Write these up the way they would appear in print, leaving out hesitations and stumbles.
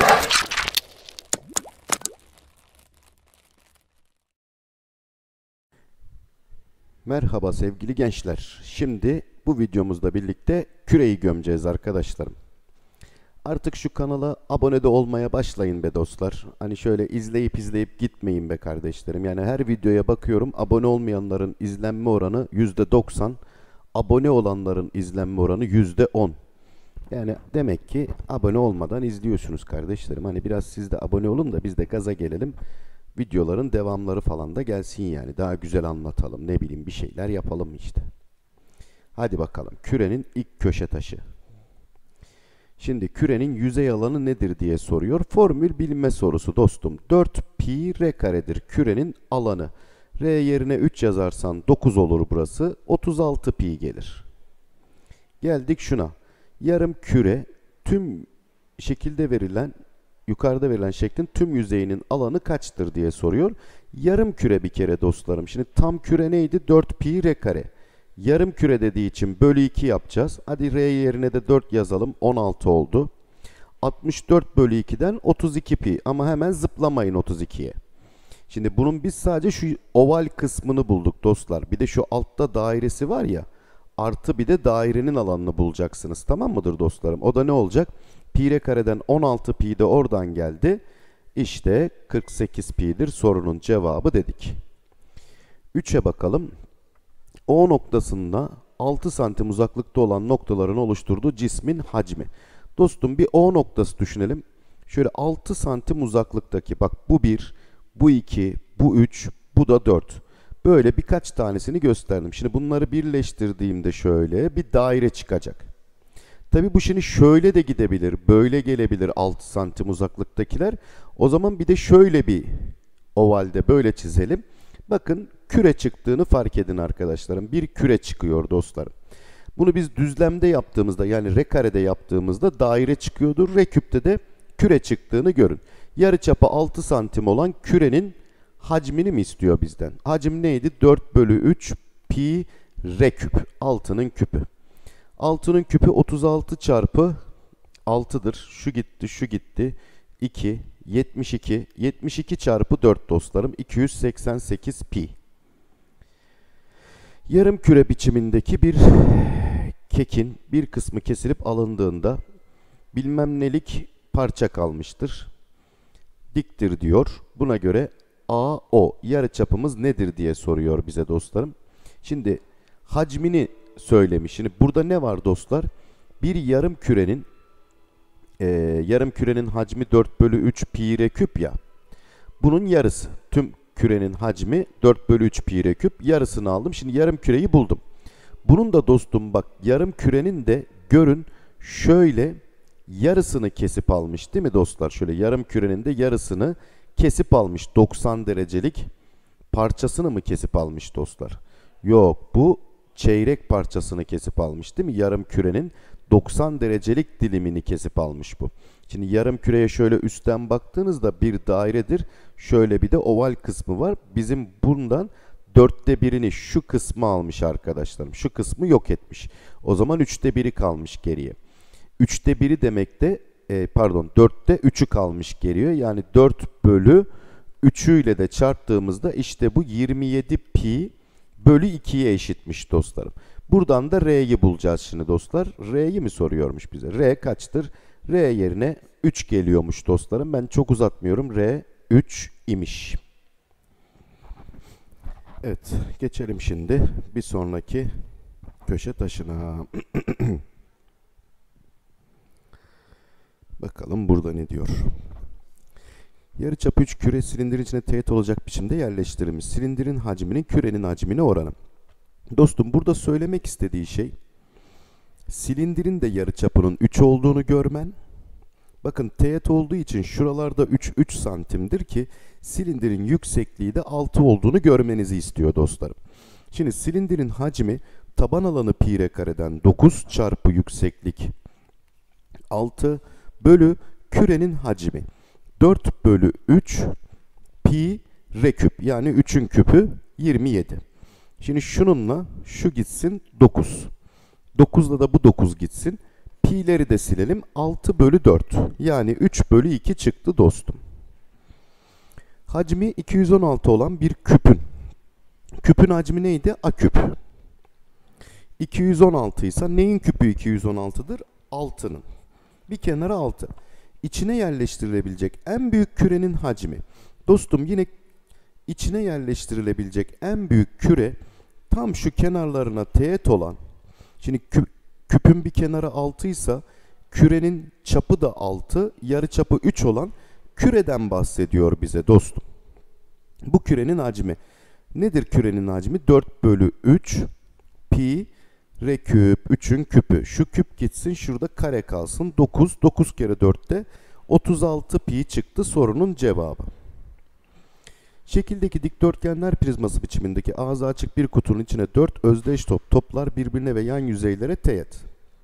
Merhaba sevgili gençler. Şimdi bu videomuzda birlikte küreyi gömeceğiz arkadaşlarım. Artık şu kanala abone de olmaya başlayın be dostlar. Hani şöyle izleyip gitmeyin be kardeşlerim. Yani her videoya bakıyorum, abone olmayanların izlenme oranı %90, abone olanların izlenme oranı %10. Yani demek ki abone olmadan izliyorsunuz kardeşlerim. Hani biraz siz de abone olun da biz de gaza gelelim. Videoların devamları falan da gelsin yani. Daha güzel anlatalım. Ne bileyim bir şeyler yapalım işte. Hadi bakalım. Kürenin ilk köşe taşı. Şimdi kürenin yüzey alanı nedir diye soruyor. Formül bilme sorusu dostum. 4 pi r karedir kürenin alanı. R yerine 3 yazarsan 9 olur burası. 36 pi gelir. Geldik şuna. Yarım küre tüm şekilde verilen, yukarıda verilen şeklin tüm yüzeyinin alanı kaçtır diye soruyor. Yarım küre bir kere dostlarım. Şimdi tam küre neydi? 4 pi r kare. Yarım küre dediği için bölü 2 yapacağız. Hadi r yerine de 4 yazalım. 16 oldu. 64 bölü 2'den 32 pi. Ama hemen zıplamayın 32'ye. Şimdi bunun biz sadece şu oval kısmını bulduk dostlar. Bir de şu altta dairesi var ya. Artı bir de dairenin alanını bulacaksınız. Tamam mıdır dostlarım? O da ne olacak? Pi r kareden 16 pi de oradan geldi. İşte 48 pi'dir sorunun cevabı dedik. 3'e bakalım. O noktasında 6 santim uzaklıkta olan noktaların oluşturduğu cismin hacmi. Dostum bir O noktası düşünelim. Şöyle 6 santim uzaklıktaki, bak bu 1, bu 2, bu 3, bu da 4. Böyle birkaç tanesini gösterdim. Şimdi bunları birleştirdiğimde şöyle bir daire çıkacak. Tabi bu şimdi şöyle de gidebilir, böyle gelebilir 6 santim uzaklıktakiler. O zaman bir de şöyle bir ovalde böyle çizelim. Bakın küre çıktığını fark edin arkadaşlarım. Bir küre çıkıyor dostlarım. Bunu biz düzlemde yaptığımızda, yani r karede yaptığımızda daire çıkıyordur. R küpte de küre çıktığını görün. Yarıçapı 6 santim olan kürenin hacmini mi istiyor bizden? Hacim neydi? 4 bölü 3 pi r küp. 6'nın küpü. 6'nın küpü 36 çarpı 6'dır. Şu gitti, şu gitti. 2, 72. 72 çarpı 4 dostlarım. 288 pi. Yarım küre biçimindeki bir kekin bir kısmı kesilip alındığında bilmem nelik parça kalmıştır. Diktir diyor. Buna göre AO yarıçapımız nedir diye soruyor bize dostlarım. Şimdi hacmini söylemiş. Şimdi burada ne var dostlar? Bir yarım kürenin hacmi 4 bölü 3 pi r küp ya. Bunun yarısı. Tüm kürenin hacmi 4 bölü 3 pi r küp. Yarısını aldım. Şimdi yarım küreyi buldum. Bunun da dostum bak yarım kürenin de görün şöyle yarısını kesip almış değil mi dostlar? Şöyle yarım kürenin de yarısını kesip almış. 90 derecelik parçasını mı kesip almış dostlar? Yok, bu çeyrek parçasını kesip almış değil mi? Yarım kürenin 90 derecelik dilimini kesip almış bu. Şimdi yarım küreye şöyle üstten baktığınızda bir dairedir. Şöyle bir de oval kısmı var. Bizim bundan 1/4'ünü şu kısmı almış arkadaşlarım. Şu kısmı yok etmiş. O zaman 1/3 kalmış geriye. 1/3 demek de 4'te 3'ü kalmış geriye. Yani 4 bölü 3'ü ile de çarptığımızda işte bu 27 pi bölü 2'ye eşitmiş dostlarım. Buradan da R'yi bulacağız şimdi dostlar. R'yi mi soruyormuş bize? R kaçtır? R yerine 3 geliyormuş dostlarım. Ben çok uzatmıyorum. R 3 imiş. Evet, geçelim şimdi bir sonraki köşe taşına. Bakalım burada ne diyor? Yarıçapı 3 küre silindirin içine teğet olacak biçimde yerleştirilmiş. Silindirin hacminin kürenin hacmine oranı. Dostum burada söylemek istediği şey silindirin de yarıçapının 3 olduğunu görmen. Bakın teğet olduğu için şuralarda 3 santimdir ki silindirin yüksekliği de 6 olduğunu görmenizi istiyor dostlarım. Şimdi silindirin hacmi taban alanı pi r kareden 9 çarpı yükseklik 6 bölü kürenin hacmi 4 bölü 3 pi r küp, yani 3'ün küpü 27. Şimdi şununla şu gitsin 9. 9'la da bu 9 gitsin. Pi'leri de silelim. 6 bölü 4. Yani 3 bölü 2 çıktı dostum. Hacmi 216 olan bir küpün. Küpün hacmi neydi? A küp. 216 ise neyin küpü 216'dır? 6'nın. Bir kenara 6. İçine yerleştirilebilecek en büyük kürenin hacmi. Dostum yine içine yerleştirilebilecek en büyük küre tam şu kenarlarına teğet olan. Şimdi küpün bir kenarı 6 ise kürenin çapı da 6, yarıçapı 3 olan küreden bahsediyor bize dostum. Bu kürenin hacmi. Nedir kürenin hacmi? 4 bölü 3 pi r küp, 3'ün küpü. Şu küp gitsin, şurada kare kalsın. 9, 9 kere 4'te 36 pi çıktı sorunun cevabı. Şekildeki dikdörtgenler prizması biçimindeki ağzı açık bir kutunun içine 4 özdeş toplar birbirine ve yan yüzeylere teğet.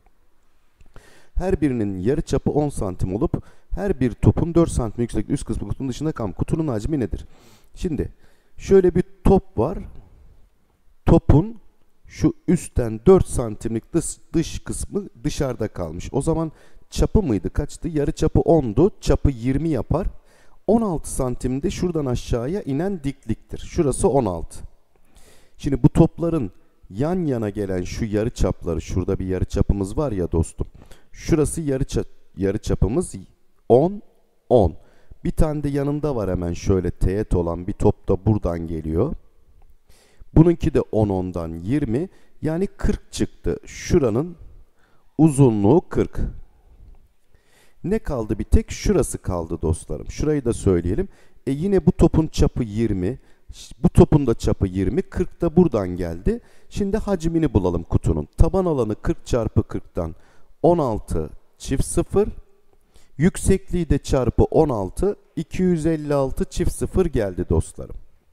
Her birinin yarıçapı 10 santim olup her bir topun 4 santim yükseklik üst kısmı kutunun dışında kalan kutunun hacmi nedir? Şimdi şöyle bir top var. Topun şu üstten 4 santimlik dış kısmı dışarıda kalmış. O zaman çapı mıydı? Kaçtı? Yarıçapı 10'du. Çapı 20 yapar. 16 santimde şuradan aşağıya inen dikliktir. Şurası 16. Şimdi bu topların yan yana gelen şu yarıçapları, şurada bir yarıçapımız var ya dostum. Şurası yarıçapımız 10, 10. Bir tane de yanında var hemen şöyle teğet olan bir top da buradan geliyor. Bununki de 10, 10'dan 20. Yani 40 çıktı. Şuranın uzunluğu 40. Ne kaldı bir tek? Şurası kaldı dostlarım. Şurayı da söyleyelim. Yine bu topun çapı 20. Bu topun da çapı 20. 40 da buradan geldi. Şimdi hacmini bulalım kutunun. Taban alanı 40 çarpı 40'tan 16 çift 0. Yüksekliği de çarpı 16. 256 çift 0 geldi dostlarım.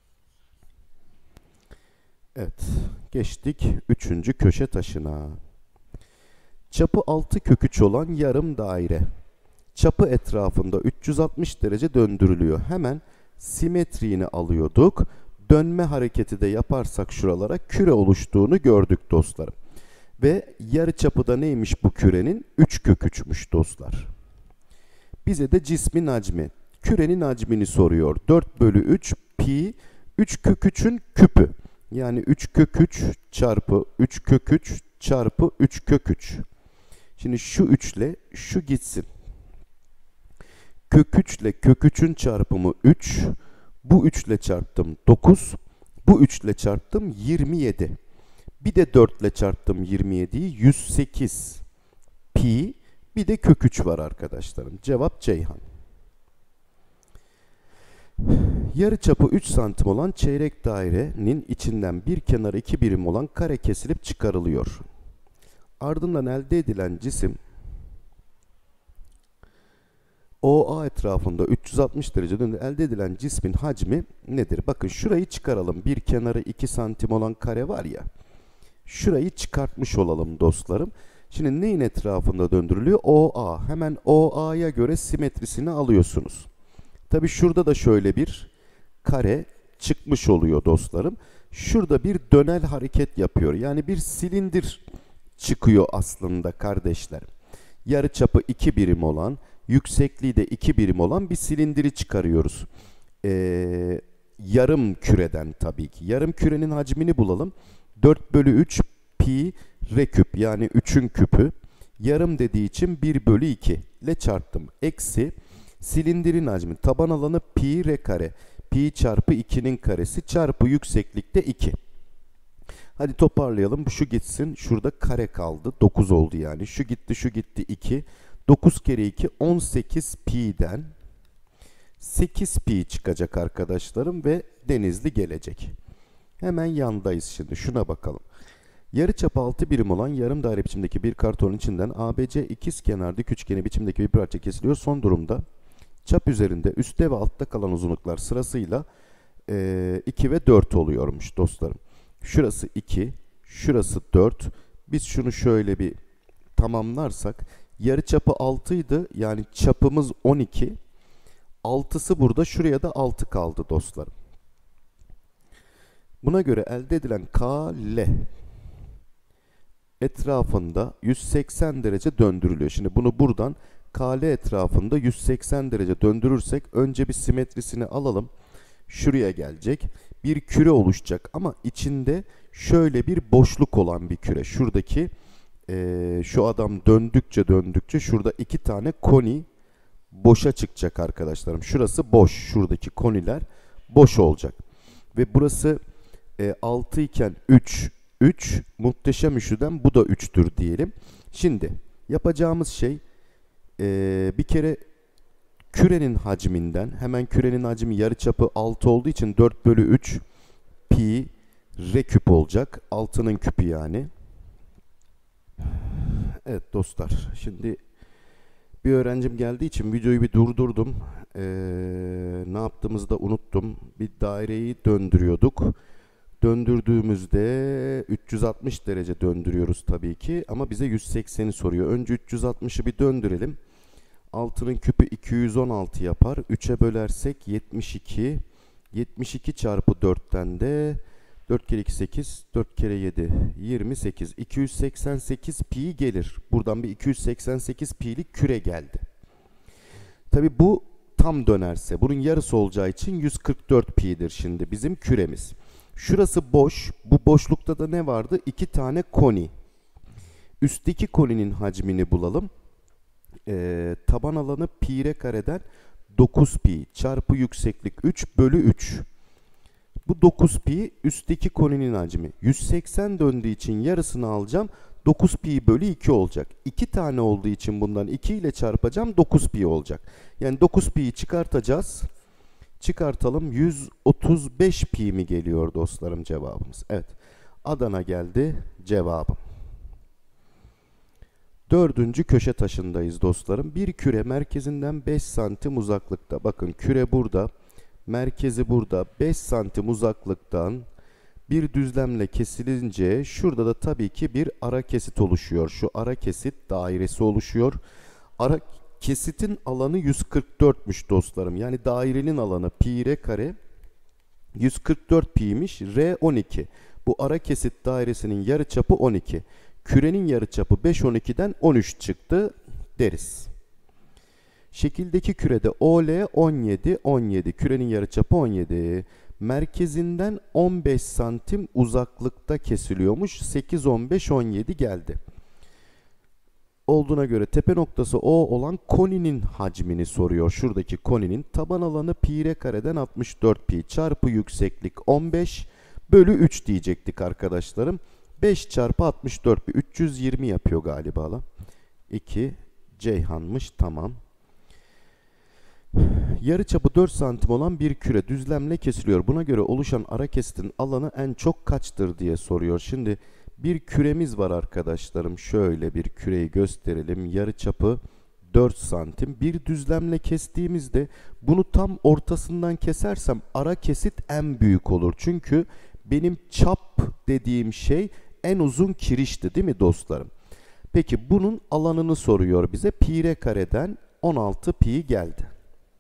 Evet. Geçtik 3. köşe taşına. Çapı 6 kök 3 olan yarım daire. Çapı etrafında 360 derece döndürülüyor. Hemen simetriğini alıyorduk. Dönme hareketi de yaparsak şuralara küre oluştuğunu gördük dostlarım. Ve yarıçapı da neymiş bu kürenin? 3 kök 3'müş dostlar. Bize de cismin hacmi. Kürenin hacmini soruyor. 4 bölü 3 pi 3 kök 3'ün küpü. Yani 3 kök 3 çarpı 3 kök 3 çarpı 3 kök 3. Şimdi şu 3 ile şu gitsin. Kök 3 ile kök 3'ün çarpımı 3. Bu 3 ile çarptım 9. Bu 3 ile çarptım 27. Bir de 4 ile çarptım 27'yi 108 pi. Bir de kök 3 var arkadaşlarım. Cevap Ceyhan. Yarıçapı 3 santim olan çeyrek dairenin içinden bir kenarı 2 birim olan kare kesilip çıkarılıyor. Ardından elde edilen cisim OA etrafında 360 derece döndü. Elde edilen cismin hacmi nedir? Bakın şurayı çıkaralım. Bir kenarı 2 santim olan kare var ya. Şurayı çıkartmış olalım dostlarım. Şimdi neyin etrafında döndürülüyor? OA. Hemen OA'ya göre simetrisini alıyorsunuz. Tabi şurada da şöyle bir kare çıkmış oluyor dostlarım. Şurada bir dönel hareket yapıyor. Yani bir silindir çıkıyor aslında kardeşlerim. Yarıçapı 2 birim olan, yüksekliği de 2 birim olan bir silindiri çıkarıyoruz. Yarım küreden tabii ki. Yarım kürenin hacmini bulalım. 4 bölü 3 pi r küp yani 3'ün küpü. Yarım dediği için 1 bölü 2 ile çarptım. Eksi silindirin hacmi taban alanı pi r kare. Pi çarpı 2'nin karesi çarpı yükseklikte 2. Hadi toparlayalım. Şu gitsin. Şurada kare kaldı. 9 oldu yani. Şu gitti, şu gitti 2. 9 kere 2 18 pi'den 8 pi çıkacak arkadaşlarım ve Denizli gelecek. Hemen yandayız şimdi. Şuna bakalım. Yarıçapı 6 birim olan yarım daire biçimdeki bir kartonun içinden ABC ikizkenar dik üçgeni biçimdeki bir parça kesiliyor. Son durumda çap üzerinde üstte ve altta kalan uzunluklar sırasıyla 2 ve 4 oluyormuş dostlarım. Şurası 2, şurası 4. Biz şunu şöyle bir tamamlarsak yarıçapı 6 idi. Yani çapımız 12. 6'sı burada, şuraya da 6 kaldı dostlarım. Buna göre elde edilen KL etrafında 180 derece döndürülüyor. Şimdi bunu buradan KL etrafında 180 derece döndürürsek önce bir simetrisini alalım. Şuraya gelecek. Bir küre oluşacak ama içinde şöyle bir boşluk olan bir küre. Şuradaki şu adam döndükçe şurada iki tane koni boşa çıkacak arkadaşlarım. Şurası boş. Şuradaki koniler boş olacak. Ve burası 6 iken 3 muhteşem üçlüden bu da 3'tür diyelim. Şimdi yapacağımız şey bir kere kürenin hacminden, hemen kürenin hacmi yarıçapı 6 olduğu için 4 bölü 3 pi r küp olacak. 6'nın küpü yani. Evet dostlar, şimdi bir öğrencim geldiği için videoyu bir durdurdum. Ne yaptığımızı da unuttum. Bir daireyi döndürüyorduk. Döndürdüğümüzde 360 derece döndürüyoruz tabii ki ama bize 180'i soruyor. Önce 360'ı bir döndürelim. 6'nın küpü 216 yapar. 3'e bölersek 72. 72 çarpı 4'ten de 4 kere 2 8, 4 kere 7 28. 288 pi gelir. Buradan bir 288 pi'lik küre geldi. Tabi bu tam dönerse bunun yarısı olacağı için 144 pi'dir şimdi bizim küremiz. Şurası boş. Bu boşlukta da ne vardı? 2 tane koni. Üstteki koninin hacmini bulalım. Taban alanı pi r kareden 9 pi çarpı yükseklik 3 bölü 3. Bu 9 pi üstteki koninin hacmi. 180 döndüğü için yarısını alacağım. 9 pi bölü 2 olacak. 2 tane olduğu için bundan 2 ile çarpacağım. 9 pi olacak. Yani 9 pi'yi çıkartacağız. Çıkartalım. 135 pi mi geliyor dostlarım cevabımız? Evet. Adana geldi cevabım. Dördüncü köşe taşındayız dostlarım. Bir küre merkezinden 5 santim uzaklıkta. Bakın küre burada. Merkezi burada. 5 santim uzaklıktan bir düzlemle kesilince şurada da tabii ki bir ara kesit oluşuyor. Şu ara kesit dairesi oluşuyor. Ara kesitin alanı 144'müş dostlarım. Yani dairenin alanı pi r kare 144 pi'ymiş. R 12. Bu ara kesit dairesinin yarıçapı 12. Kürenin yarıçapı 5 12'den 13 çıktı deriz. Şekildeki kürede OL 17 17. Kürenin yarıçapı 17. Merkezinden 15 santim uzaklıkta kesiliyormuş. 8 15 17 geldi. Olduğuna göre tepe noktası O olan koninin hacmini soruyor. Şuradaki koninin taban alanı pi r kareden 64 pi çarpı yükseklik 15 bölü 3 diyecektik arkadaşlarım. 5 çarpı 64 pi 320 yapıyor galiba lan. 2 Ceyhan'mış, tamam. Yarıçapı 4 santim olan bir küre düzlemle kesiliyor. Buna göre oluşan ara kesitin alanı en çok kaçtır diye soruyor. Şimdi bir küremiz var arkadaşlarım. Şöyle bir küreyi gösterelim. Yarıçapı 4 santim. Bir düzlemle kestiğimizde bunu tam ortasından kesersem ara kesit en büyük olur. Çünkü benim çap dediğim şey en uzun kirişti değil mi dostlarım? Peki bunun alanını soruyor bize. Pi r kareden 16 pi geldi.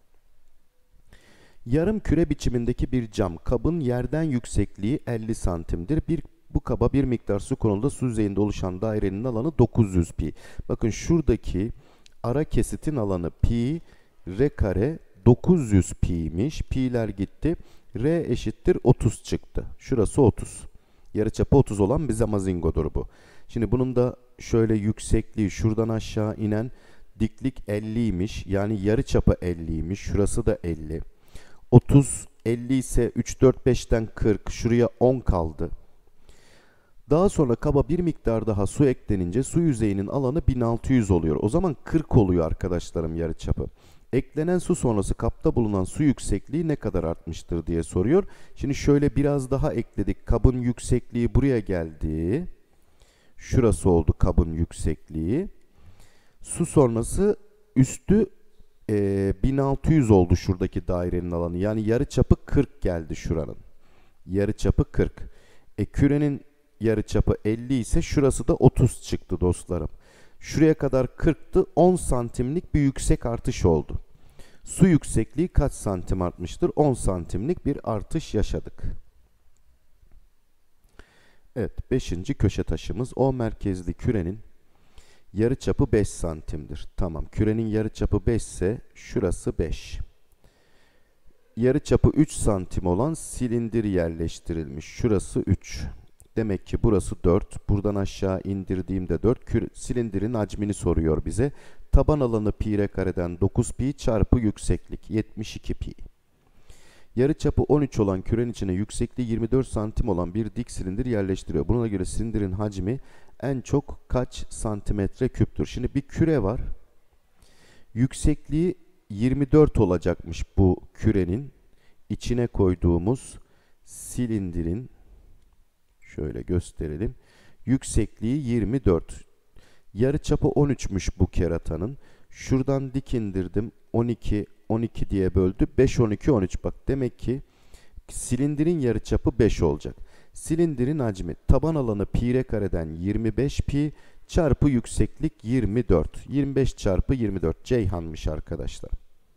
Yarım küre biçimindeki bir cam kabın yerden yüksekliği 50 santimdir. Bu kaba bir miktar su konulda su yüzeyinde oluşan dairenin alanı 900 pi. Bakın şuradaki ara kesitin alanı pi r kare 900 pi'ymiş. Pi'ler gitti. R eşittir 30 çıktı. Şurası 30. Yarıçapı 30 olan bir zamazingodur bu. Şimdi bunun da şöyle yüksekliği şuradan aşağı inen diklik 50'ymiş. Yani yarıçapı 50'ymiş. Şurası da 50. 30, 50 ise 3, 4, 5'ten 40. Şuraya 10 kaldı. Daha sonra kaba bir miktar daha su eklenince su yüzeyinin alanı 1600 oluyor. O zaman 40 oluyor arkadaşlarım yarıçapı. Eklenen su sonrası kapta bulunan su yüksekliği ne kadar artmıştır diye soruyor. Şimdi şöyle biraz daha ekledik. Kabın yüksekliği buraya geldi. Şurası oldu kabın yüksekliği. Su sonrası üstü 1600 oldu şuradaki dairenin alanı. Yani yarıçapı 40 geldi şuranın. Yarıçapı 40. Kürenin yarıçapı 50 ise şurası da 30 çıktı dostlarım. Şuraya kadar 40'tı. 10 santimlik bir yüksek artış oldu. Su yüksekliği kaç santim artmıştır? 10 santimlik bir artış yaşadık. Evet, 5. köşe taşımız. O merkezli kürenin yarıçapı 5 santimdir. Tamam, kürenin yarıçapı 5 ise şurası 5. Yarıçapı 3 santim olan silindir yerleştirilmiş. Şurası 3. Demek ki burası 4. Buradan aşağı indirdiğimde 4. Silindirin hacmini soruyor bize. Taban alanı pi r kareden 9 pi çarpı yükseklik 72 pi. Yarıçapı 13 olan kürenin içine yüksekliği 24 santim olan bir dik silindir yerleştiriyor. Buna göre silindirin hacmi en çok kaç santimetre küptür? Şimdi bir küre var. Yüksekliği 24 olacakmış bu kürenin içine koyduğumuz silindirin. Şöyle gösterelim. Yüksekliği 24. Yarıçapı 13'müş bu keratanın. Şuradan dik indirdim. 12, 12 diye böldü. 5, 12, 13. Bak demek ki silindirin yarıçapı 5 olacak. Silindirin hacmi taban alanı pi r kareden 25 pi çarpı yükseklik 24. 25 çarpı 24 Ceyhan'mış arkadaşlar.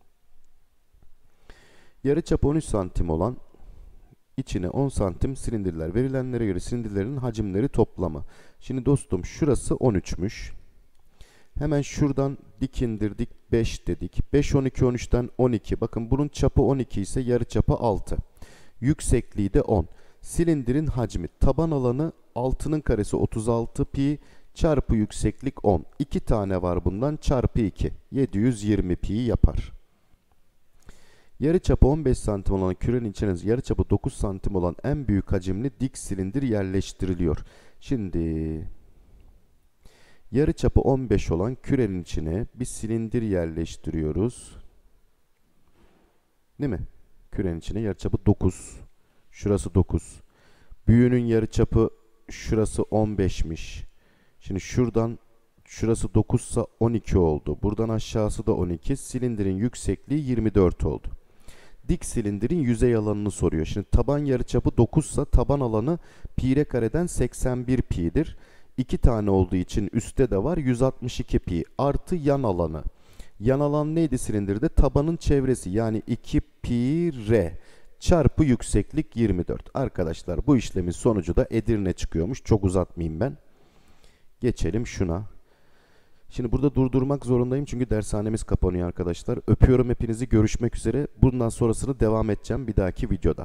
Yarıçapı 13 santim olan içine 10 santim silindirler. Verilenlere göre silindirlerin hacimleri toplamı. Şimdi dostum şurası 13'müş. Hemen şuradan dik indirdik 5 dedik. 5, 12, 13'ten 12. Bakın bunun çapı 12 ise yarıçapı 6. Yüksekliği de 10. Silindirin hacmi taban alanı 6'nın karesi 36 pi çarpı yükseklik 10. 2 tane var bundan çarpı 2. 720 pi yapar. Yarıçapı 15 santim olan kürenin içine yarıçapı 9 santim olan en büyük hacimli dik silindir yerleştiriliyor. Şimdi yarıçapı 15 olan kürenin içine bir silindir yerleştiriyoruz. Değil mi? Kürenin içine yarıçapı 9. Şurası 9. Büyüğünün yarıçapı şurası 15'miş. Şimdi şuradan şurası 9 ise 12 oldu. Buradan aşağısı da 12. Silindirin yüksekliği 24 oldu. Dik silindirin yüzey alanını soruyor. Şimdi taban yarıçapı 9 ise taban alanı pi r kareden 81 pi'dir. 2 tane olduğu için üstte de var 162 pi artı yan alanı. Yan alan neydi silindirde? Tabanın çevresi yani 2 pi r çarpı yükseklik 24. Arkadaşlar bu işlemin sonucu da Edirne çıkıyormuş. Çok uzatmayayım ben. Geçelim şuna. Şimdi burada durdurmak zorundayım çünkü dershanemiz kapanıyor arkadaşlar. Öpüyorum hepinizi. Görüşmek üzere. Bundan sonrasını devam edeceğim bir dahaki videoda.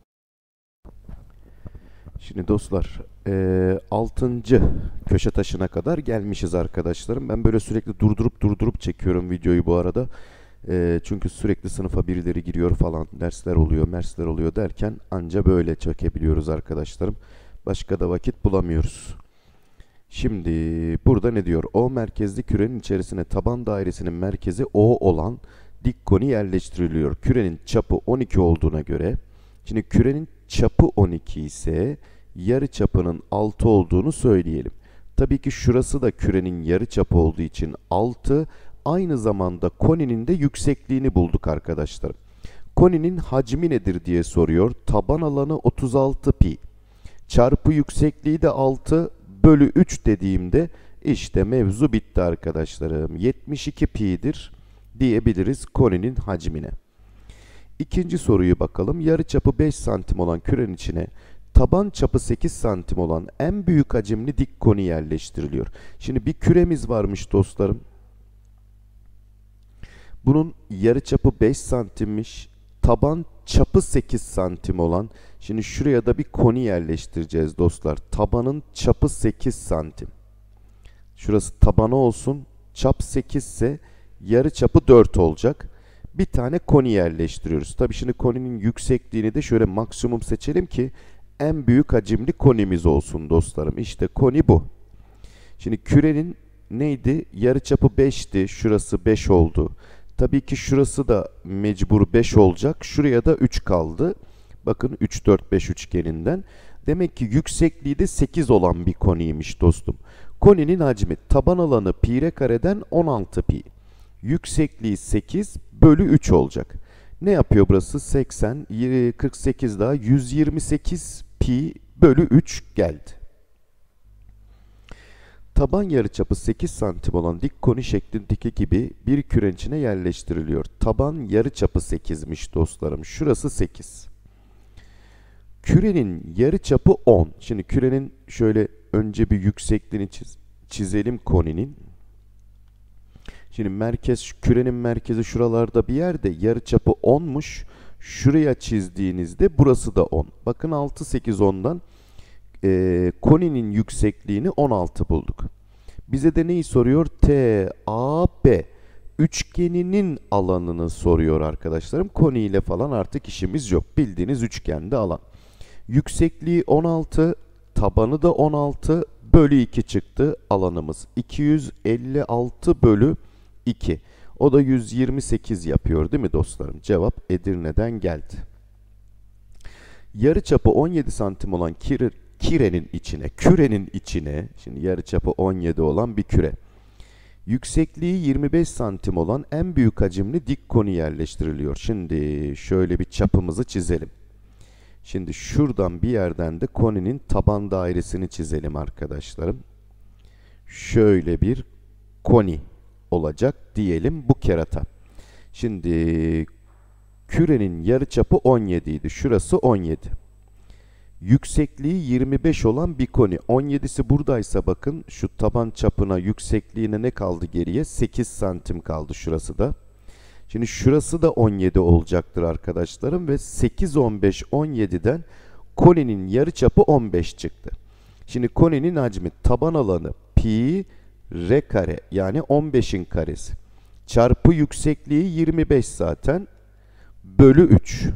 Şimdi dostlar 6. köşe taşına kadar gelmişiz arkadaşlarım. Ben böyle sürekli durdurup çekiyorum videoyu bu arada. Çünkü sürekli sınıfa birileri giriyor falan, dersler oluyor derken anca böyle çekebiliyoruz arkadaşlarım. Başka da vakit bulamıyoruz. Şimdi burada ne diyor? O merkezli kürenin içerisine taban dairesinin merkezi O olan dik koni yerleştiriliyor. Kürenin çapı 12 olduğuna göre, şimdi kürenin çapı 12 ise yarı çapının 6 olduğunu söyleyelim. Tabii ki şurası da kürenin yarı çapı olduğu için 6. Aynı zamanda koninin de yüksekliğini bulduk arkadaşlar. Koninin hacmi nedir diye soruyor. Taban alanı 36 pi çarpı yüksekliği de 6 bölü 3 dediğimde işte mevzu bitti arkadaşlarım. 72 pi'dir diyebiliriz koninin hacmine. İkinci soruyu bakalım. Yarıçapı 5 santim olan kürenin içine taban çapı 8 santim olan en büyük hacimli dik koni yerleştiriliyor. Şimdi bir küremiz varmış dostlarım. Bunun yarıçapı 5 santimmiş. Taban çapı 8 santim olan, şimdi şuraya da bir koni yerleştireceğiz dostlar. Tabanın çapı 8 santim. Şurası tabanı olsun. Çap 8 ise yarıçapı 4 olacak. Bir tane koni yerleştiriyoruz. Tabii şimdi koninin yüksekliğini de şöyle maksimum seçelim ki en büyük hacimli konimiz olsun dostlarım. İşte koni bu. Şimdi kürenin neydi? Yarıçapı 5'ti. Şurası 5 oldu. Tabii ki şurası da mecbur 5 olacak. Şuraya da 3 kaldı. Bakın 3, 4, 5 üçgeninden. Demek ki yüksekliği de 8 olan bir koniymiş dostum. Koninin hacmi taban alanı pi r kareden 16 pi. Yüksekliği 8 bölü 3 olacak. Ne yapıyor burası? 80, 48 daha 128 pi bölü 3 geldi. Taban yarıçapı 8 santim olan dik koni şeklindeki gibi bir kürenin içine yerleştiriliyor. Taban yarıçapı 8'miş dostlarım. Şurası 8. Kürenin yarıçapı 10. Şimdi kürenin şöyle önce bir yüksekliğini çizelim koninin. Şimdi kürenin merkezi şuralarda bir yerde, yarıçapı 10'muş. Şuraya çizdiğinizde burası da 10. Bakın 6, 8, 10'dan koninin yüksekliğini 16 bulduk. Bize de neyi soruyor? TAB üçgeninin alanını soruyor arkadaşlarım. Koni ile falan artık işimiz yok. Bildiğiniz üçgende alan. Yüksekliği 16, tabanı da 16 bölü 2 çıktı alanımız. 256 bölü 2. O da 128 yapıyor değil mi dostlarım? Cevap Edirne'den geldi. Yarıçapı 17 santim olan kürenin içine, şimdi yarıçapı 17 olan bir küre. Yüksekliği 25 santim olan en büyük hacimli dik koni yerleştiriliyor. Şimdi şöyle bir çapımızı çizelim. Şimdi şuradan bir yerden de koninin taban dairesini çizelim arkadaşlarım. Şöyle bir koni olacak diyelim bu kerata. Şimdi kürenin yarıçapı 17 idi. Şurası 17. Yüksekliği 25 olan bir koni. 17'si buradaysa bakın şu taban çapına, yüksekliğine ne kaldı geriye? 8 santim kaldı şurası da. Şimdi şurası da 17 olacaktır arkadaşlarım ve 8, 15, 17'den koninin yarıçapı 15 çıktı. Şimdi koninin hacmi, taban alanı pi r kare, yani 15'in karesi çarpı yüksekliği 25 zaten bölü 3.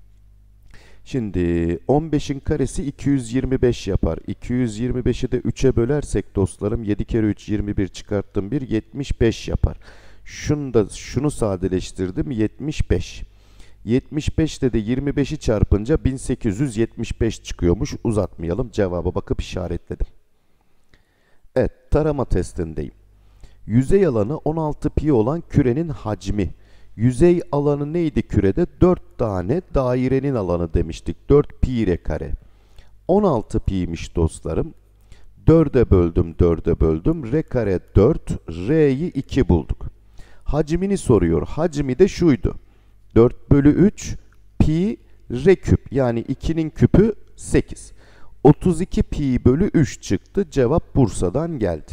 Şimdi 15'in karesi 225 yapar. 225'i de 3'e bölersek dostlarım, 7 kere 3 21 çıkarttım 1 75 yapar. Şunu sadeleştirdim, 75. 75 de 25'i çarpınca 1875 çıkıyormuş. Uzatmayalım, cevaba bakıp işaretledim. Evet, tarama testindeyim. Yüzey alanı 16 pi olan kürenin hacmi. Yüzey alanı neydi kürede? 4 tane dairenin alanı demiştik. 4 pi r kare. 16 pi'ymiş dostlarım. 4'e böldüm, 4'e böldüm. R kare 4, r'yi 2 bulduk. Hacmini soruyor. Hacmi de şuydu. 4 bölü 3 pi r küp. Yani 2'nin küpü 8. 32 pi bölü 3 çıktı. Cevap Bursa'dan geldi.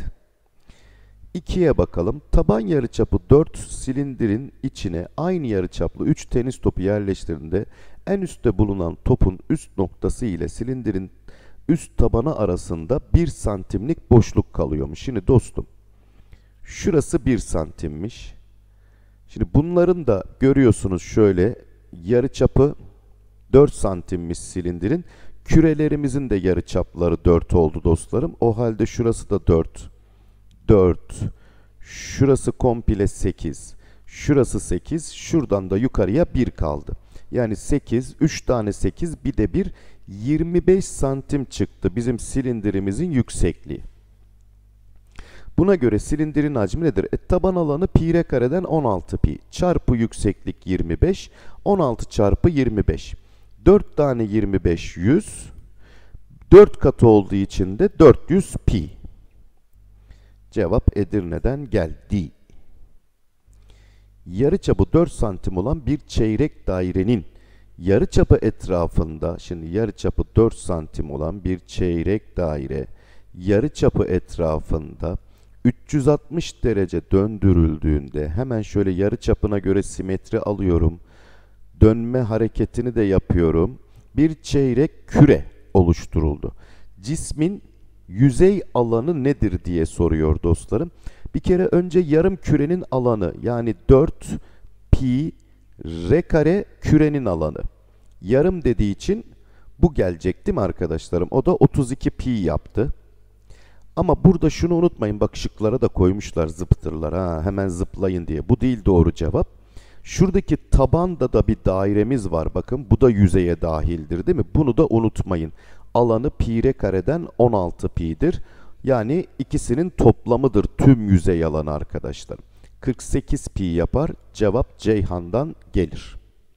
2'ye bakalım. Taban yarıçapı 4 silindirin içine aynı yarıçaplı 3 tenis topu yerleştirdiğinde en üstte bulunan topun üst noktası ile silindirin üst tabanı arasında 1 santimlik boşluk kalıyormuş. Şimdi dostum, şurası 1 santimmiş. Şimdi bunların da görüyorsunuz şöyle yarıçapı 4 santimmiş silindirin. Kürelerimizin de yarıçapları 4 oldu dostlarım. O halde şurası da 4. 4. Şurası komple 8. Şurası 8. Şuradan da yukarıya 1 kaldı. Yani 8, 3 tane 8, bir de 1, 25 santim çıktı bizim silindirimizin yüksekliği. Buna göre silindirin hacmi nedir? Taban alanı pi r kareden 16 pi çarpı yükseklik 25, 16 çarpı 25. 4 tane 25, 100. 4 katı olduğu için de 400 pi. Cevap Edirne'den geldi. Yarıçapı 4 santim olan bir çeyrek dairenin yarıçapı etrafında, şimdi yarıçapı 4 santim olan bir çeyrek daire yarıçapı etrafında 360 derece döndürüldüğünde, hemen şöyle yarıçapına göre simetri alıyorum. Dönme hareketini de yapıyorum. Bir çeyrek küre oluşturuldu. Cismin yüzey alanı nedir diye soruyor dostlarım. Bir kere önce yarım kürenin alanı, yani 4 pi r kare kürenin alanı. Yarım dediği için bu gelecek değil mi arkadaşlarım? O da 32 pi yaptı. Ama burada şunu unutmayın, bak şıklara da koymuşlar zıptırlar, ha, hemen zıplayın diye. Bu değil doğru cevap. Şuradaki tabanda da bir dairemiz var, bakın bu da yüzeye dahildir değil mi? Bunu da unutmayın. Alanı pi r kareden 16 pi'dir. Yani ikisinin toplamıdır tüm yüzey alanı arkadaşlar. 48 pi yapar. Cevap Ceyhan'dan gelir.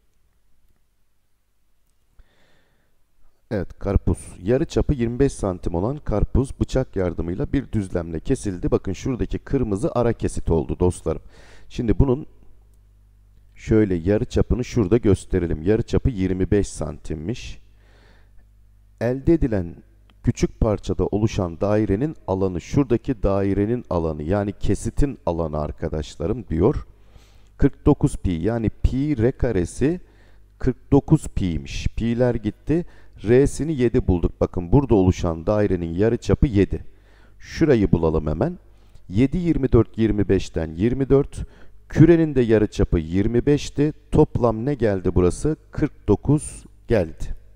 Evet, karpuz. Yarıçapı 25 santim olan karpuz bıçak yardımıyla bir düzlemle kesildi. Bakın şuradaki kırmızı ara kesit oldu dostlarım. Şimdi bunun şöyle yarıçapını şurada gösterelim. Yarıçapı 25 santimmiş. elde edilen küçük parçada oluşan dairenin alanı, şuradaki dairenin alanı yani kesitin alanı arkadaşlarım diyor. 49 pi, yani pi r karesi 49 pi'ymiş. Pi'ler gitti. R'sini 7 bulduk. Bakın burada oluşan dairenin yarıçapı 7. Şurayı bulalım hemen. 7, 24, 25'ten 24. Kürenin de yarıçapı 25'ti. Toplam ne geldi burası? 49 geldi.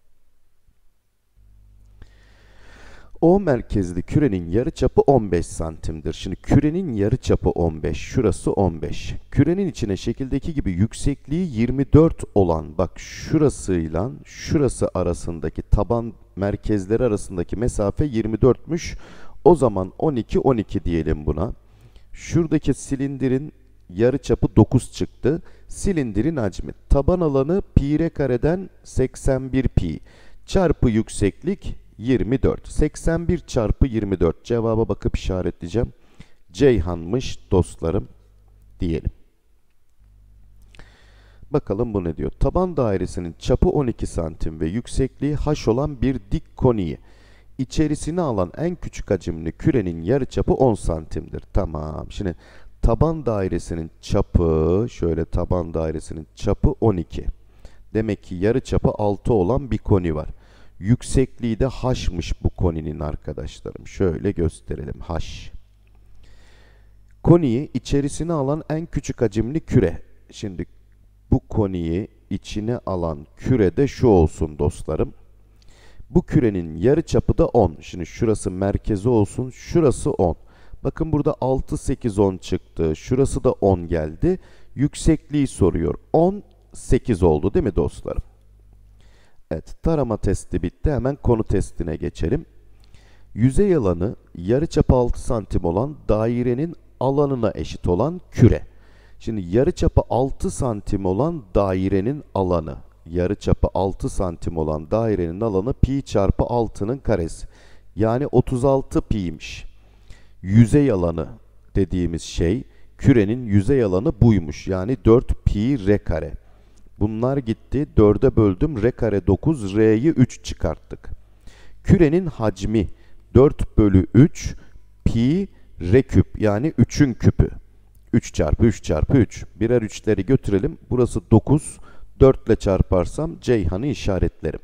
O merkezli kürenin yarıçapı 15 santimdir. Şimdi kürenin yarıçapı 15, şurası 15. Kürenin içine şekildeki gibi yüksekliği 24 olan, bak şurasıyla şurası arasındaki taban merkezleri arasındaki mesafe 24'müş. O zaman 12, 12 diyelim buna. Şuradaki silindirin yarıçapı 9 çıktı. Silindirin hacmi, taban alanı pi r kareden 81 pi çarpı yükseklik 24. 81 çarpı 24. Cevaba bakıp işaretleyeceğim. Ceyhan'mış dostlarım diyelim. Bakalım bu ne diyor? Taban dairesinin çapı 12 santim ve yüksekliği h olan bir dik koniyi içerisine alan en küçük hacimli kürenin yarıçapı 10 santimdir. Tamam. Şimdi taban dairesinin çapı, şöyle taban dairesinin çapı 12. Demek ki yarıçapı 6 olan bir koni var. Yüksekliği de h'mış bu koninin arkadaşlarım. Şöyle gösterelim. H. Koniyi içerisine alan en küçük hacimli küre. Şimdi bu koniyi içine alan küre de şu olsun dostlarım. Bu kürenin yarıçapı da 10. Şimdi şurası merkezi olsun. Şurası 10. Bakın burada 6, 8, 10 çıktı. Şurası da 10 geldi. Yüksekliği soruyor. 10, 8 oldu değil mi dostlarım? Evet, tarama testi bitti. Hemen konu testine geçelim. Yüzey alanı yarıçapı 6 santim olan dairenin alanına eşit olan küre. Şimdi yarıçapı 6 santim olan dairenin alanı, yarıçapı 6 santim olan dairenin alanı pi çarpı 6'nın karesi. Yani 36 pi'ymiş. Yüzey alanı dediğimiz şey, kürenin yüzey alanı buymuş. Yani 4 pi r kare. Bunlar gitti. 4'e böldüm. R kare 9. R'yi 3 çıkarttık. Kürenin hacmi 4 bölü 3 pi r küp. Yani 3'ün küpü. 3 çarpı 3 çarpı 3. Birer 3'leri götürelim. Burası 9. 4 ile çarparsam Ceyhan'ı işaretlerim.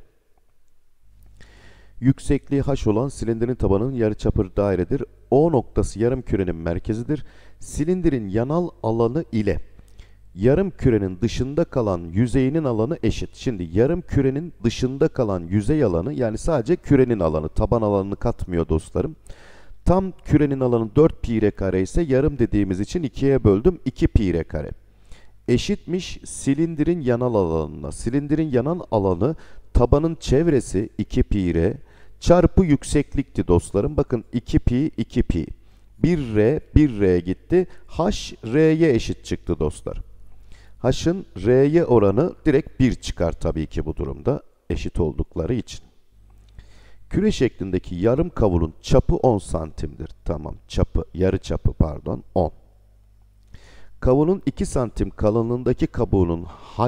Yüksekliği h olan silindirin tabanının yarıçapı dairedir. O noktası yarım kürenin merkezidir. Silindirin yanal alanı ile yarım kürenin dışında kalan yüzeyinin alanı eşit. Şimdi yarım kürenin dışında kalan yüzey alanı, yani sadece kürenin alanı, taban alanını katmıyor dostlarım. Tam kürenin alanı 4 pi r kare ise yarım dediğimiz için 2'ye böldüm, 2 pi r kare. Eşitmiş silindirin yanal alanına. Silindirin yanal alanı tabanın çevresi 2 pi r çarpı yükseklikti dostlarım. Bakın 2 pi 2 pi. 1r 1r gitti. H r'ye eşit çıktı dostlar. H'ın R'ye oranı direkt 1 çıkar tabii ki bu durumda, eşit oldukları için. Küre şeklindeki yarım kavunun çapı 10 santimdir. Tamam, çapı, yarı çapı pardon 10. Kavunun 2 santim kalınlığındaki kabuğunun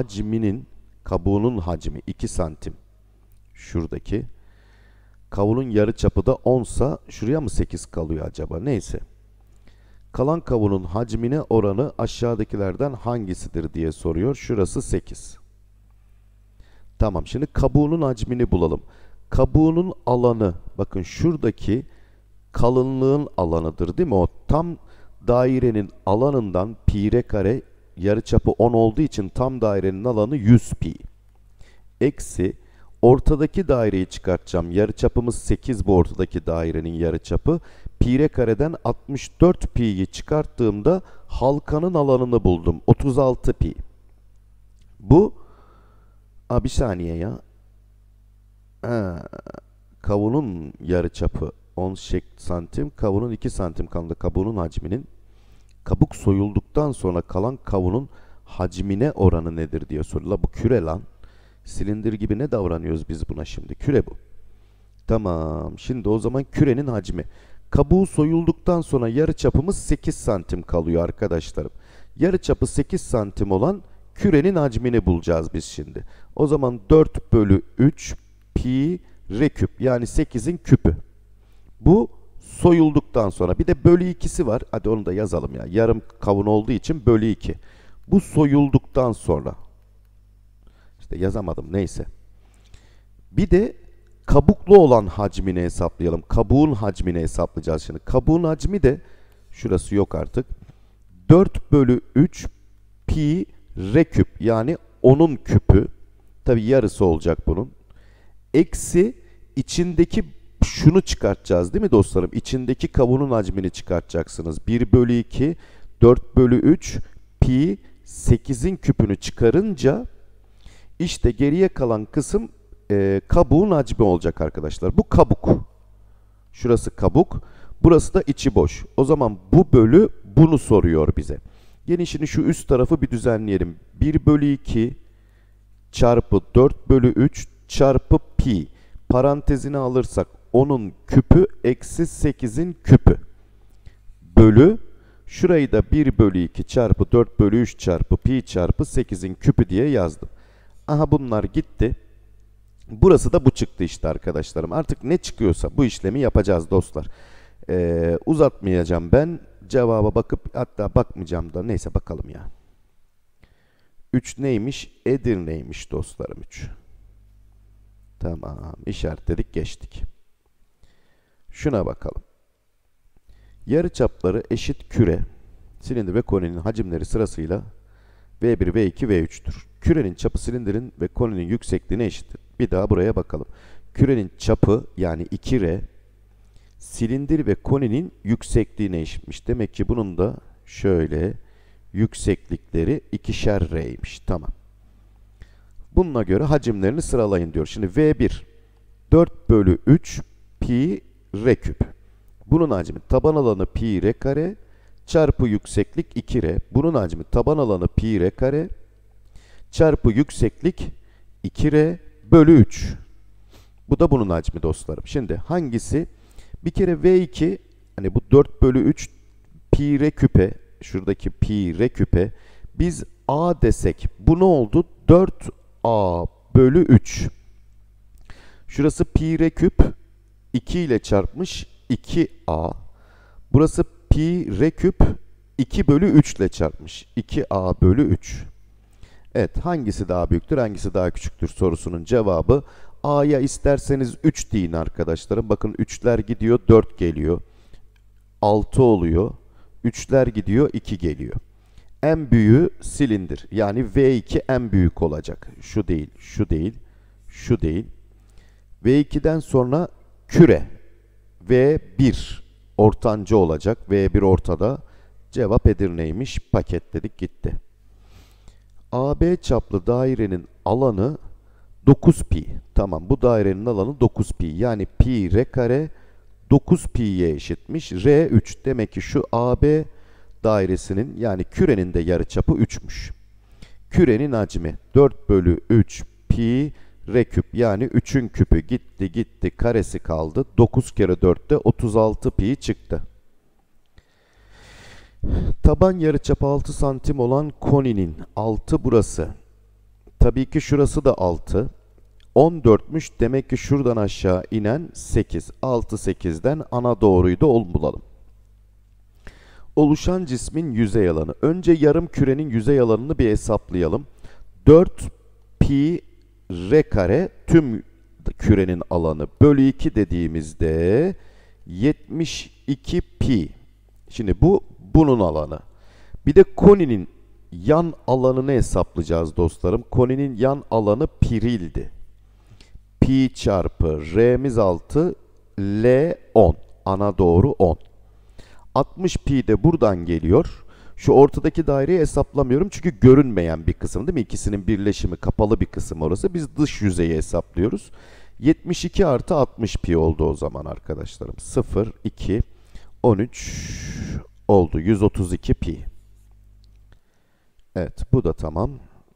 hacmi 2 santim. Şuradaki. Kavunun yarı çapı da 10 sa şuraya mı 8 kalıyor acaba? Neyse. Kalan kavunun hacmine oranı aşağıdakilerden hangisidir diye soruyor. Şurası 8. Tamam, şimdi kabuğunun hacmini bulalım. Kabuğunun alanı, bakın şuradaki kalınlığın alanıdır değil mi? O tam dairenin alanından pi r kare, yarıçapı 10 olduğu için tam dairenin alanı 100 pi. Eksi ortadaki daireyi çıkartacağım. Yarıçapımız 8, bu ortadaki dairenin yarıçapı. Pi r kareden 64 pi'yi çıkarttığımda halkanın alanını buldum. 36 pi. Bu bir saniye ya. Kavunun yarıçapı 10 santim. Kavunun 2 santim kaldı. Kabuğunun hacminin. Kabuk soyulduktan sonra kalan kavunun hacmine oranı nedir diye soruyor. Bu küre lan. Silindir gibi ne davranıyoruz biz buna şimdi? Küre bu. Tamam. Şimdi o zaman kürenin hacmi. Kabuğu soyulduktan sonra yarıçapımız 8 santim kalıyor arkadaşlarım. Yarıçapı 8 santim olan kürenin hacmini bulacağız biz şimdi. O zaman 4 bölü 3 pi R küp yani 8'in küpü. Bu soyulduktan sonra bir de bölü 2'si var. Hadi onu da yazalım ya. Yarım kavun olduğu için bölü 2. Bu soyulduktan sonra. İşte yazamadım neyse. Bir de kabuklu olan hacmini hesaplayalım. Kabuğun hacmini hesaplayacağız şimdi. Kabuğun hacmi de şurası yok artık. 4 bölü 3 pi r küp yani 10'un küpü. Tabi yarısı olacak bunun. Eksi içindeki şunu çıkartacağız değil mi dostlarım? İçindeki kabuğun hacmini çıkartacaksınız. 1 bölü 2 4 bölü 3 pi 8'in küpünü çıkarınca işte geriye kalan kısım kabuğun hacmi olacak arkadaşlar. Bu kabuk. Şurası kabuk. Burası da içi boş. O zaman bu bölü bunu soruyor bize. Yine şimdi şu üst tarafı bir düzenleyelim. 1 bölü 2 çarpı 4 bölü 3 çarpı pi. Parantezini alırsak 10'un küpü eksi 8'in küpü. Bölü. Şurayı da 1 bölü 2 çarpı 4 bölü 3 çarpı pi çarpı 8'in küpü diye yazdım. Aha bunlar gitti. Burası da bu çıktı işte arkadaşlarım. Artık ne çıkıyorsa bu işlemi yapacağız dostlar. Uzatmayacağım ben. Cevaba bakıp hatta bakmayacağım da neyse bakalım ya. 3 neymiş? Edirne'ymiş dostlarım 3. Tamam işaretledik geçtik. Şuna bakalım. Yarıçapları eşit küre, silindir ve koninin hacimleri sırasıyla V1, V2, V3'tür. Kürenin çapı silindirin ve koninin yüksekliğine eşittir. Bir daha buraya bakalım. Kürenin çapı yani 2R silindir ve koninin yüksekliğine eşitmiş. Demek ki bunun da şöyle yükseklikleri 2'şer R'ymiş. Tamam. Bununla göre hacimlerini sıralayın diyor. Şimdi V1 4 bölü 3 pi R küp. Bunun hacmi taban alanı pi R kare çarpı yükseklik 2R. Bunun hacmi taban alanı pi R kare çarpı yükseklik 2R bölü 3. Bu da bunun hacmi dostlarım. Şimdi hangisi? Bir kere V2 hani bu 4 bölü 3 pi R küpe, şuradaki pi R küpe biz A desek bu ne oldu? 4A bölü 3. Şurası pi R küp 2 ile çarpmış 2A. Burası pi R küp 2 bölü 3 ile çarpmış 2A bölü 3. Evet hangisi daha büyüktür hangisi daha küçüktür sorusunun cevabı A'ya isterseniz 3 deyin arkadaşlarım. Bakın 3'ler gidiyor 4 geliyor. 6 oluyor. 3'ler gidiyor 2 geliyor. En büyüğü silindir. Yani V2 en büyük olacak. Şu değil, şu değil, şu değil. V2'den sonra küre. V1 ortancı olacak. V1 ortada. Cevap Edirne'ymiş. Paketledik gitti. AB çaplı dairenin alanı 9 pi. Tamam bu dairenin alanı 9 pi. Yani pi R kare 9 pi'ye eşitmiş. R 3. Demek ki şu AB dairesinin yani kürenin de yarıçapı 3'müş. Kürenin hacmi 4 bölü 3 pi R küp yani 3'ün küpü gitti gitti karesi kaldı. 9 kere 4'te 36 pi çıktı. Taban yarıçapı 6 santim olan koninin 6 burası. Tabii ki şurası da 6. 14'müş. Demek ki şuradan aşağı inen 8. 6 8'den ana doğruyu da bulalım. Oluşan cismin yüzey alanı. Önce yarım kürenin yüzey alanını bir hesaplayalım. 4 pi R kare tüm kürenin alanı bölü 2 dediğimizde 72 pi. Şimdi bu bunun alanı. Bir de koninin yan alanını hesaplayacağız dostlarım. Koninin yan alanı pirildi. Pi çarpı R'miz 6, L 10. Ana doğru 10. 60 pi de buradan geliyor. Şu ortadaki daireyi hesaplamıyorum çünkü görünmeyen bir kısım değil mi? İkisinin birleşimi kapalı bir kısım orası. Biz dış yüzeyi hesaplıyoruz. 72 artı 60 pi oldu o zaman arkadaşlarım. 0, 2, 13 oldu. 132 pi. Evet bu da tamam.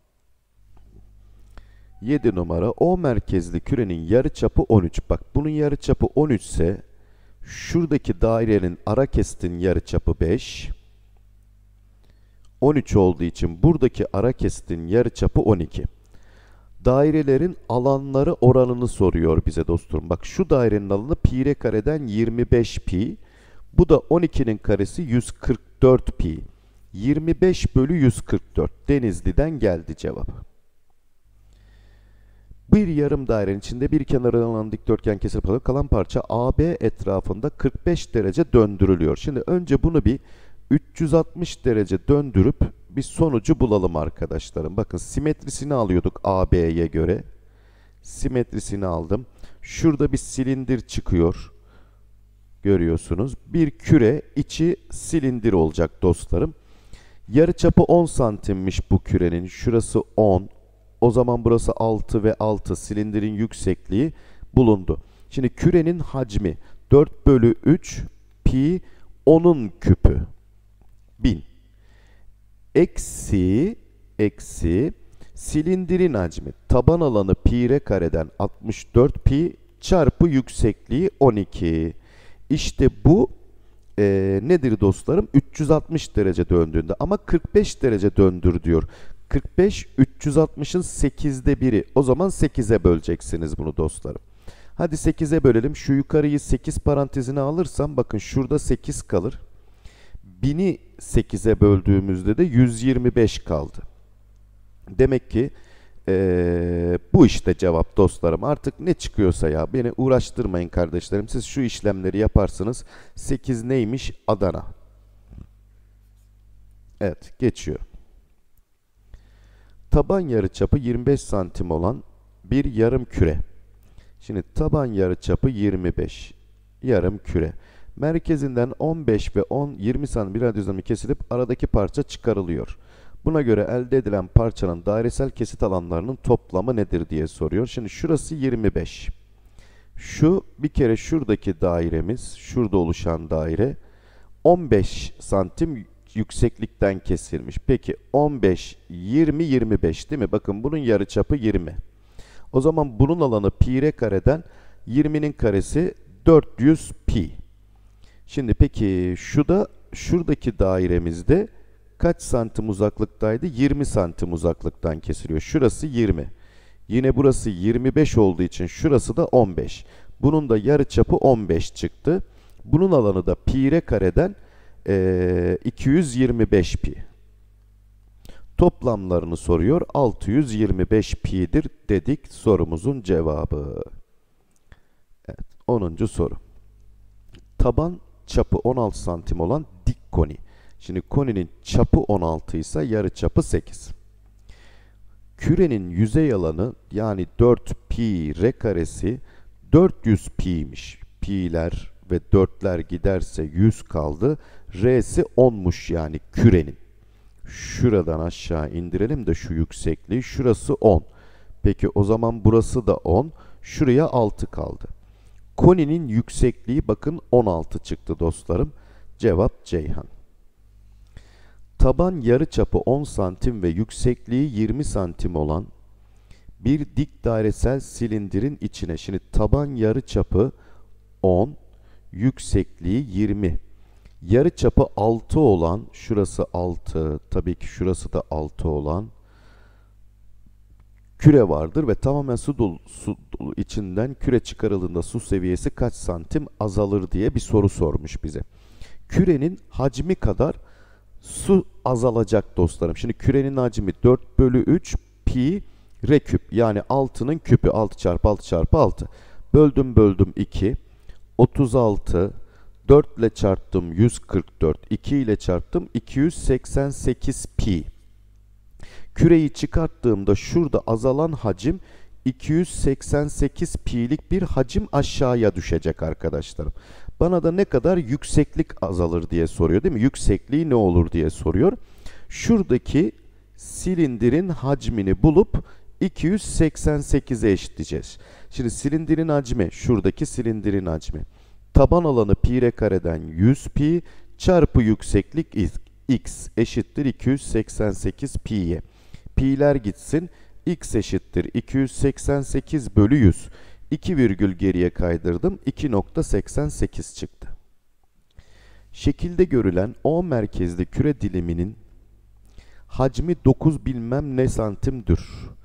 7 numara O merkezli kürenin yarıçapı 13. Bak bunun yarıçapı 13 ise şuradaki dairenin ara kestin yarıçapı 5. 13 olduğu için buradaki ara kestin yarıçapı 12. Dairelerin alanları oranını soruyor bize dostum. Bak şu dairenin alanı pi r kareden 25 pi. Bu da 12'nin karesi 144 pi. 25 bölü 144. Denizli'den geldi cevap. Bir yarım dairenin içinde bir kenarından alınan dikdörtgen kesilip alınıp kalan parça AB etrafında 45 derece döndürülüyor. Şimdi önce bunu bir 360 derece döndürüp bir sonucu bulalım arkadaşlarım. Bakın simetrisini alıyorduk AB'ye göre. Simetrisini aldım. Şurada bir silindir çıkıyor. Görüyorsunuz. Bir küre, içi silindir olacak dostlarım. Yarıçapı 10 santimmiş bu kürenin. Şurası 10. O zaman burası 6 ve 6 silindirin yüksekliği bulundu. Şimdi kürenin hacmi 4 bölü 3 pi 10'un küpü 1000. Eksi silindirin hacmi taban alanı pi r kareden 64 pi çarpı yüksekliği 12. İşte bu nedir dostlarım? 360 derece döndüğünde ama 45 derece döndür diyor. 45 360'ın 8'de 1'i. O zaman 8'e böleceksiniz bunu dostlarım. Hadi 8'e bölelim. Şu yukarıyı 8 parantezine alırsam bakın şurada 8 kalır. 1000'i 8'e böldüğümüzde de 125 kaldı. Demek ki bu işte cevap dostlarım. Artık ne çıkıyorsa ya beni uğraştırmayın kardeşlerim. Siz şu işlemleri yaparsınız. 8 neymiş? Adana. Evet, geçiyorum. Taban yarıçapı 25 santim olan bir yarım küre. Şimdi taban yarıçapı 25. Yarım küre. Merkezinden 15 ve 20 santim bir radyozlami kesilip aradaki parça çıkarılıyor. Buna göre elde edilen parçanın dairesel kesit alanlarının toplamı nedir diye soruyor. Şimdi şurası 25. Şu bir kere şuradaki dairemiz, şurada oluşan daire 15 santim yükseklikten kesilmiş. Peki 15, 20, 25 değil mi? Bakın bunun yarıçapı 20. O zaman bunun alanı pi r kareden 20'nin karesi 400 pi. Şimdi peki şuradaki dairemizde kaç santim uzaklıktaydı? 20 santim uzaklıktan kesiliyor. Şurası 20. Yine burası 25 olduğu için şurası da 15. Bunun da yarıçapı 15 çıktı. Bunun alanı da pi r kareden 225 pi. Toplamlarını soruyor. 625 pi'dir dedik sorumuzun cevabı. Evet, 10. soru. Taban çapı 16 santim olan dik koni. Şimdi koninin çapı 16 ise yarıçapı 8. Kürenin yüzey alanı yani 4 pi r karesi 400 pi'ymiş. Pi'ler ve 4'ler giderse 100 kaldı. R'si 10'muş yani kürenin. Şuradan aşağı indirelim de şu yüksekliği. Şurası 10. Peki o zaman burası da 10. Şuraya 6 kaldı. Koninin yüksekliği bakın 16 çıktı dostlarım. Cevap Ceyhan. Taban yarıçapı 10 santim ve yüksekliği 20 santim olan bir dik dairesel silindirin içine. Şimdi taban yarıçapı 10, yüksekliği 20. Yarıçapı 6 olan, şurası 6, tabii ki şurası da 6 olan küre vardır ve tamamen su dolu içinden küre çıkarıldığında su seviyesi kaç santim azalır diye bir soru sormuş bize. Kürenin hacmi kadar su azalacak dostlarım. Şimdi kürenin hacmi 4 bölü 3 pi r küp yani 6'nın küpü 6 çarpı 6 çarpı 6. Böldüm 2. 36. 4 ile çarptım 144. 2 ile çarptım 288 pi. Küreyi çıkarttığımda şurada azalan hacim 288 pi'lik bir hacim aşağıya düşecek arkadaşlarım. Bana da ne kadar yükseklik azalır diye soruyor değil mi? Yüksekliği ne olur diye soruyor. Şuradaki silindirin hacmini bulup 288'e eşitleyeceğiz. Şimdi silindirin hacmi, şuradaki silindirin hacmi. Taban alanı pi r kareden 100 pi çarpı yükseklik x eşittir 288 pi'ye. Pi'ler gitsin. X eşittir 288 bölü 100. 2 virgül geriye kaydırdım. 2,88 çıktı. Şekilde görülen O merkezli küre diliminin hacmi 9 bilmem ne santimdir.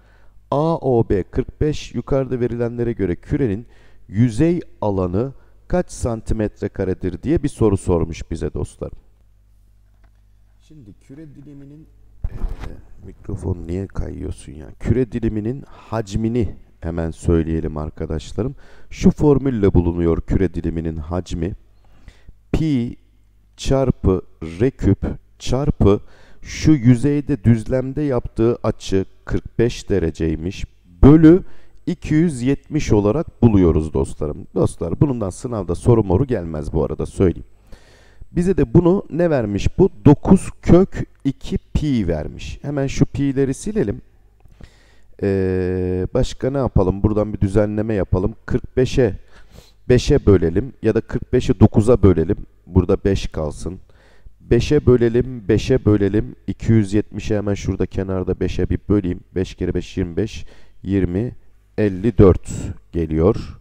AOB 45, yukarıda verilenlere göre kürenin yüzey alanı kaç santimetre karedir diye bir soru sormuş bize dostlarım. Şimdi küre diliminin mikrofon niye kayıyorsun ya? Küre diliminin hacmini hemen söyleyelim arkadaşlarım. Şu formülle bulunuyor küre diliminin hacmi. Pi çarpı r küp çarpı şu yüzeyde düzlemde yaptığı açı 45 dereceymiş. Bölü 270 olarak buluyoruz dostlarım. Dostlar bundan sınavda soru moru gelmez bu arada söyleyeyim. Bize de bunu ne vermiş bu? 9 kök 2 pi vermiş. Hemen şu pi'leri silelim. Başka ne yapalım? Buradan bir düzenleme yapalım. 45'e 5'e bölelim ya da 45'i 9'a bölelim. Burada 5 kalsın. 5'e bölelim, 5'e bölelim. 270'e hemen şurada kenarda 5'e bir böleyim. 5 kere 5 25, 20, 54 geliyor.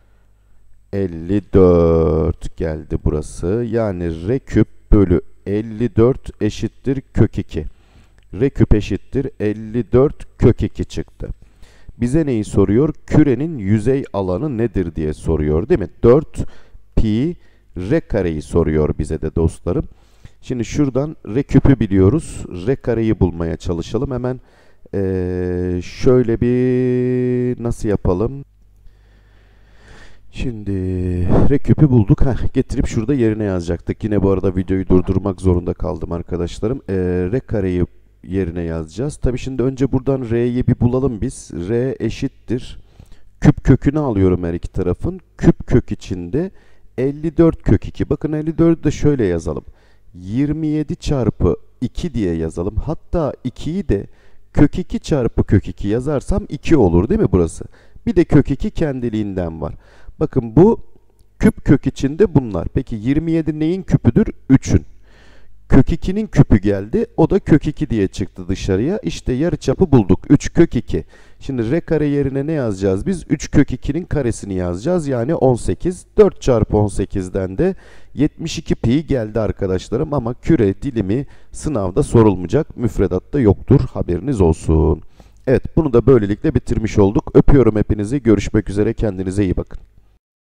54 geldi burası. Yani r küp bölü 54 eşittir kök 2. R küp eşittir 54 kök 2 çıktı. Bize neyi soruyor? Kürenin yüzey alanı nedir diye soruyor değil mi? 4 pi r kareyi soruyor bize de dostlarım. Şimdi şuradan r küpü biliyoruz. R kareyi bulmaya çalışalım. Hemen şöyle bir nasıl yapalım? Şimdi r küpü bulduk. Getirip şurada yerine yazacaktık. Yine bu arada videoyu durdurmak zorunda kaldım arkadaşlarım. R kareyi yerine yazacağız. Tabi şimdi önce buradan r'yi bir bulalım biz. R eşittir. Küp kökünü alıyorum her iki tarafın. Küp kök içinde 54 kök 2. Bakın 54'ü de şöyle yazalım. 27 çarpı 2 diye yazalım. Hatta 2'yi de kök 2 çarpı kök 2 yazarsam 2 olur değil mi burası? Bir de kök 2 kendiliğinden var. Bakın bu küp kök içinde bunlar. Peki 27 neyin küpüdür? 3'ün. Kök 2'nin küpü geldi. O da kök 2 diye çıktı dışarıya. İşte yarıçapı bulduk. 3 kök 2. Şimdi r kare yerine ne yazacağız biz? 3 kök 2'nin karesini yazacağız. Yani 18. 4 çarpı 18'den de 72 pi geldi arkadaşlarım. Ama küre dilimi sınavda sorulmayacak. Müfredatta yoktur. Haberiniz olsun. Evet, bunu da böylelikle bitirmiş olduk. Öpüyorum hepinizi. Görüşmek üzere. Kendinize iyi bakın.